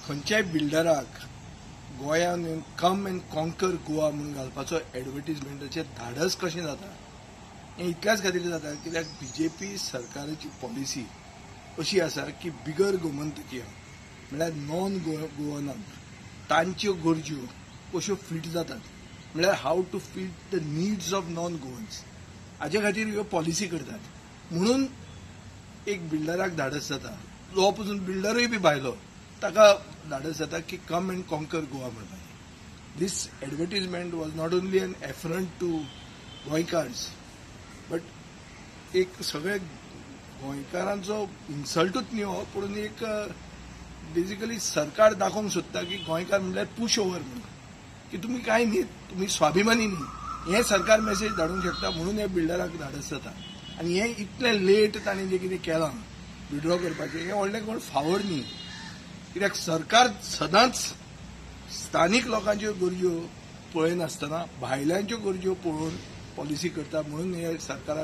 खंयच्याय बिल्डराक गोंयांत come and conquer Goa म्हणून घालपाचो एडवर्टिजमेंटाचें धाडस कशें जाता हें इतल्याच खातीर जाता कित्याक बीजेपी सरकाराची पॉलिसी अशी आसा की बिगर गोमंतकीय म्हळ्यार नॉन गोवनांक तांच्यो गरज्यो कश्यो फीट जातात म्हळ्यार how to fit the needs of non Goans हाचे खातीर ह्यो पॉलिसी करतात म्हणून एक बिल्डराक धाडस जाता जो पसून बिल्डरूय बी भायलो ताका धाडस जाता की कम एंड कॉन्कर गोवा म्हणपाचें this advertisement was not only an effort to गोंयकार्स बट एक सगळे गोंयकारांचो इन्सल्टूच न्ही हो पूण एक बेजिकली सरकार दाखोवंक सोदता की गोंयकार म्हणल्यार पुश ओव्हर म्हणून की तुमी कांय न्ही तुमी स्वाभिमानी न्ही हें सरकार मेसेज धाडूंक शकता म्हणून हे बिल्डराक धाडस जाता आनी हें इतलें लेट ताणें जें कितें केलां विड्रॉ करपाचें हें व्हडलें कोण फावोर न्ही कित्याक सरकार सदांच स्थानीक लोकांच्यो गरज्यो पळयनासतना भायल्यांच्यो गरज्यो पळोवन पॉलिसी करता म्हणून हे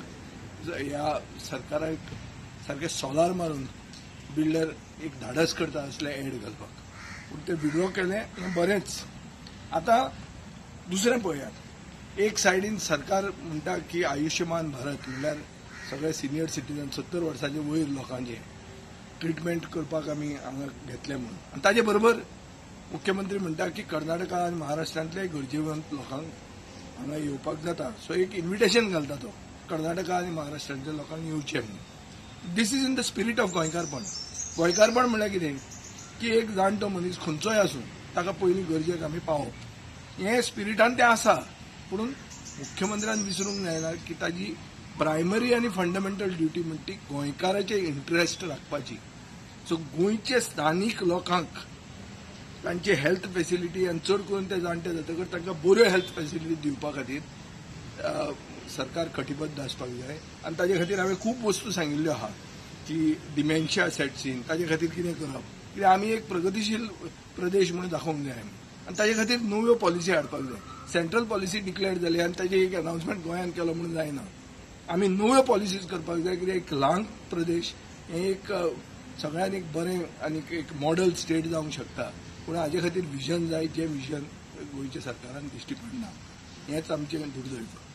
सरकाराक सारकें सोलार मारून बिल्डर एक धाडस करता असले एड घालपाक पूण ते विड्रॉ केलें हें बरेंच आतां दुसरें पळयात एक सायडीन सरकार म्हणटा की आयुश्यमान भारत म्हणल्यार सगळे सिनियर सिटीजन 70 वर्सांचे वयर लोकांचे ट्रिटमेंट करपाक आमी हांगा घेतले म्हणून आनी ताजे बरोबर मुख्यमंत्री म्हणटा की कर्नाटका आनी महाराष्ट्रांतल्या गरजेवंत लोकांक हांगा येवपाक जाता सो एक इन्विटेशन घालता तो कर्नाटका आनी महाराष्ट्रांतल्या लोकांक येवचें म्हणून this is in the spirit of गोंयकारपण गोंयकारपण म्हळ्यार कितें की एक जाणटो मनीस खंयचोय आसूं ताका पयलीं गरजेक आमी पावोवप हें स्पिरिटान तें आसा पूण मुख्यमंत्र्यान विसरूंक जायना की ताजी प्रायमरी आनी फंडामेंटल ड्युटी म्हणटा ती गोंयकाराचे इंट्रस्ट राखपाची सो गोंयचे स्थानीक लोकांक तांचे हेल्थ फेसिलिटी आनी चड करून ते जाणटे जातकच तांकां बऱ्यो हेल्थ फेसिलिटी दिवपा खातीर सरकार कटिबद्ध आसपाक जाय आनी ताजे खातीर हांवें खूब वस्तू सांगिल्ल्यो आहा की डिमेन्शिया सेट्स इन ताजे खातीर कितें करप कित्याक आमी एक प्रगतीशील प्रदेश म्हणून दाखोवंक जाय आनी ताजे खातीर नव्यो पॉलिसी हाडपाक जाय सेंट्रल पॉलिसी डिक्लेअर जाली आनी ताजे एक अनाउन्समेंट गोंयांत केलो म्हणून जायना आमी नव्यो पॉलिसीज करपाक जाय कित्याक एक ल्हान प्रदेश हें एक सगळ्यांनी एक बरें आनी एक मॉडल स्टेट जावंक शकता पूण हाजे खातीर विजन जाय जें विजन गोंयच्या सरकारान दिश्टी पडना हेंच आमचें दुर्दैव